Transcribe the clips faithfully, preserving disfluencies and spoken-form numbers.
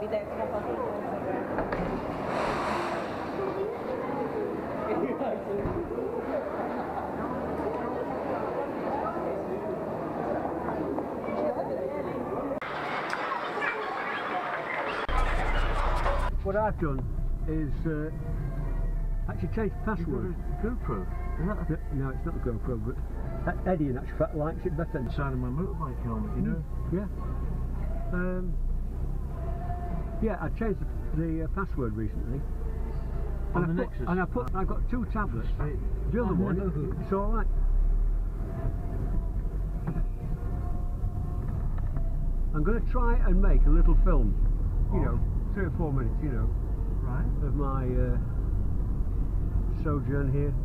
be there for What I've done is uh, actually changed the password. GoPro? Is that a... No, it's not a GoPro, but Eddie in actual fact likes it better. Inside of my motorbike helmet, you know? Yeah. Um, yeah, I changed the, the uh, password recently. On and the I put, Nexus? And I put, I've got two tablets. Straight. The other Oh, one, no. it's all right. I'm going to try and make a little film, you Oh. know, three or four minutes, you know, Right. of my uh, sojourn here.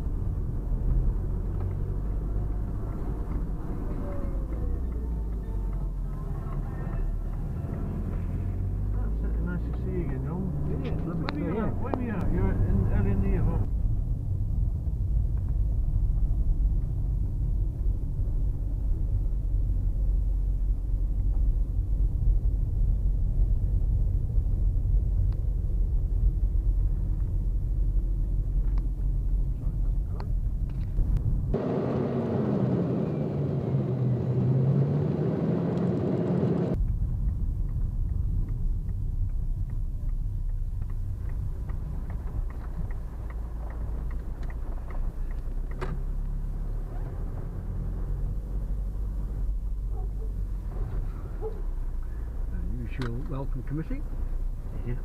Absolutely nice to see you again, John. Yeah, lovely to Where see are you. you at? Where are you at? You're in, early in the year, huh? Usual welcome committee. Yeah.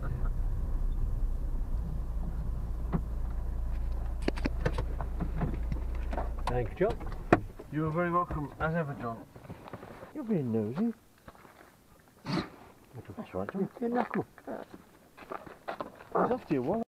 Thank you, John. You're very welcome, as ever, John. You're being nosy. That's right, John. Yeah, knuckle. It's off to your wallet.